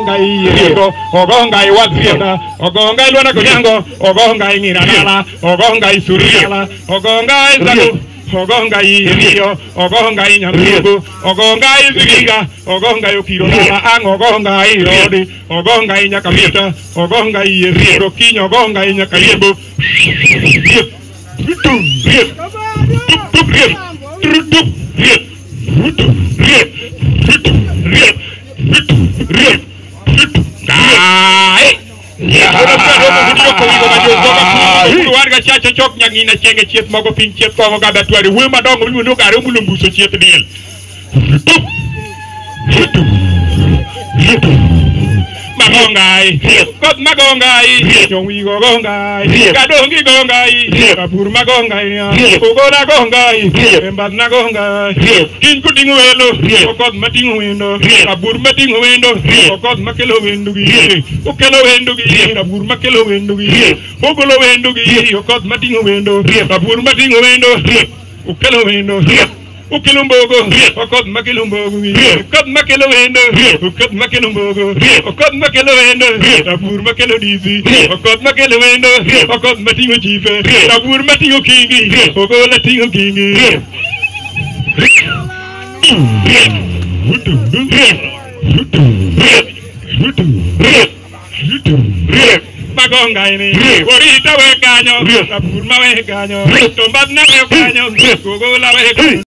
ogonga i wadrieda, ogonga i luana konyango, ogonga i miranala, ogonga i suriala, ogonga i zalu, ogonga i rio, ogonga i nyamugu, ogonga i zigiga, ogonga i okironala, ang ogonga i rodi, ogonga i nyakamita, ogonga i rio, kinyo, ogonga i nyakayebo. Warga chacha chok nyangina chenge chiet mogo pin chiet ko ga batwari we madongo mi ndo gare mulumbu so chiet diel magongai kot magongai nyongi gogongai gadongi gongai kapur magongai ogora gongai embad na gongai kin kudingu welo kot matingu wendo kapur matingu wendo kot makelo wendo gi okelo wendo gi kapur makelo wendo gi ogolo wendo gi kot matingu wendo kapur matingu wendo okelo wendo Ukilumbogo, okot makilumbogo, okot makiluendo, okot makilumbogo, okot makiluendo, abur makilodizi, okot makiluendo, okot matingo chife, abur matingo kingi, okot latingo kingi. Magonga ini, orita we kanyo, abur ma we kanyo, tombat na we kanyo, kogo la we kanyo.